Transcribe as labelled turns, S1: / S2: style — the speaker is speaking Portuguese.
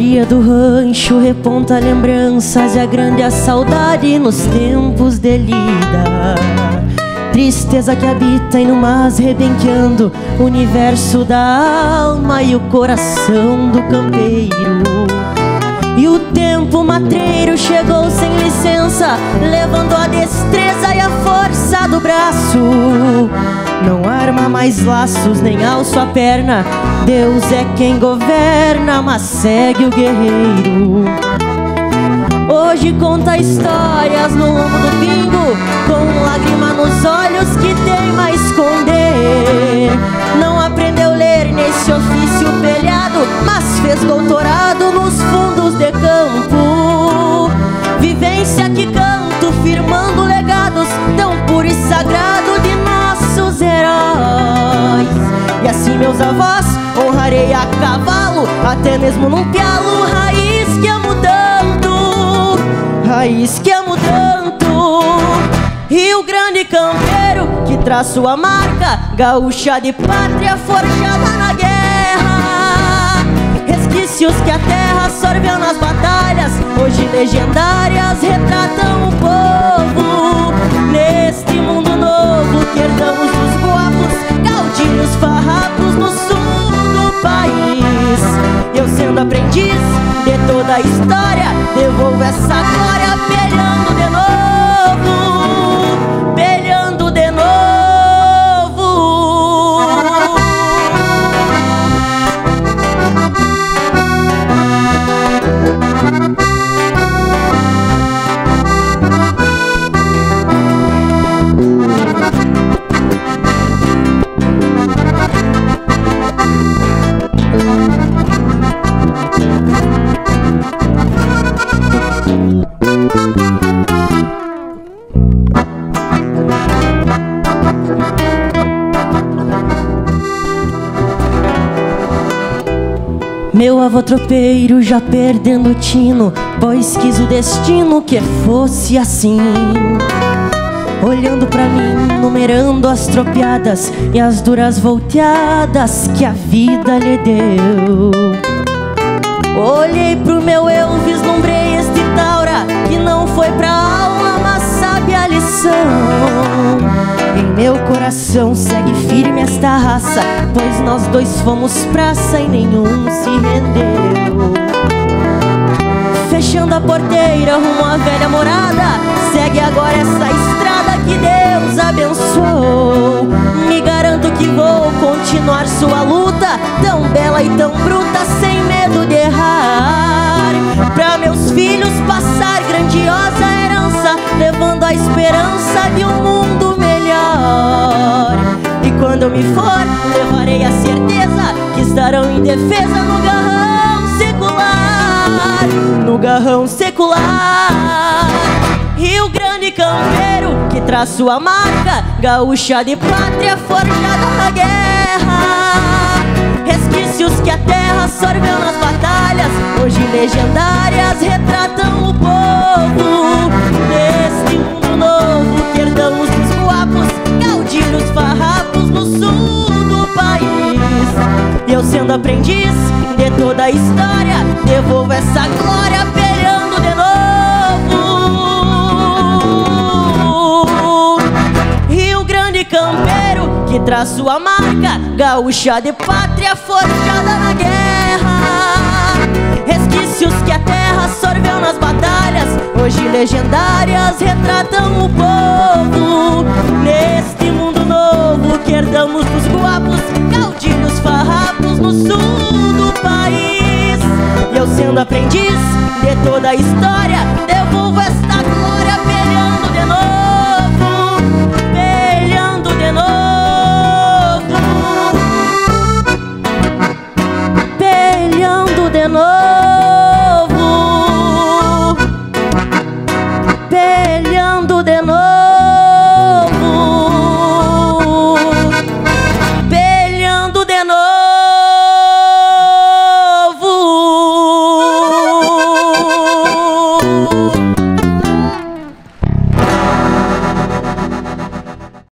S1: calmaria do rancho reponta lembranças e agrande a saudade nos tempos de lida. Tristeza que habita inumas rebenqueando o universo da alma e o coração do campeiro. E o tempo matreiro chegou sem licença, levando a destreza e a força do braço. Não arma mais laços, nem alço a perna, Deus é quem governa, mas segue o guerreiro. Hoje conta histórias no lombo do pingo, com lágrima nos olhos que teima a esconder. Não aprendeu a ler nesse ofício pelhado, mas fez doutorado nos fundos de campo. Vivência que canto, firmando legados tão puro e sagrado de nossos heróis. E assim meus avós honrarei a cavalo, até mesmo num pialo, raiz que amo tanto, raiz que amo tanto. Rio Grande campeiro que traz sua marca, gaúcha de pátria forjada na guerra. Resquícios que a terra sorveu nas batalhas, hoje legendárias, retratam o povo. Neste mundo novo que herdamos dos guapos, caudilhos farrapos no sul do país. Eu sendo aprendiz de toda a história, devolvo essa glória pelhando de novo, pelhando de novo. Meu avô tropeiro já perdendo o tino, pois quis o destino que fosse assim. Olhando pra mim, numerando as tropiadas e as duras volteadas que a vida lhe deu. Olhei pro meu eu, vislumbrei este taura que não foi pra alma, mas sabe a lição. Em meu coração segue firme esta raça, pois nós dois fomos praça e nenhum se rendeu. Fechando a porteira rumo à velha morada, segue agora essa estrada que Deus abençoou. Me garanto que vou continuar sua luta, tão bela e tão bruta, sem medo de errar. Pra meus filhos passar grandiosa herança, levando a esperança de um mundo melhor. E quando eu me for, levarei a certeza que estarão em defesa no garrão secular, no garrão secular. Rio Grande campeiro que traz sua marca, gaúcha de pátria forjada na guerra. Resquícios que a terra sorveu nas batalhas, hoje legendárias, retratam o povo. Neste mundo novo que herdamos dos guapos, caudilhos farrapos no sul do país. E eu sendo aprendiz de toda a história, devolvo essa glória pelhando de novo. Rio Grande campeiro que traz sua marca, gaúcha de pátria forjada na guerra. Resquícios que a terra sorveu nas batalhas, hoje legendárias, retratam o povo. Neste mundo novo que herdamos dos guapos, caudilhos farrapos no sul do país. E eu sendo aprendiz de toda a história, devolvo esta glória pelhando de novo, pelhando de novo, pelhando de novo.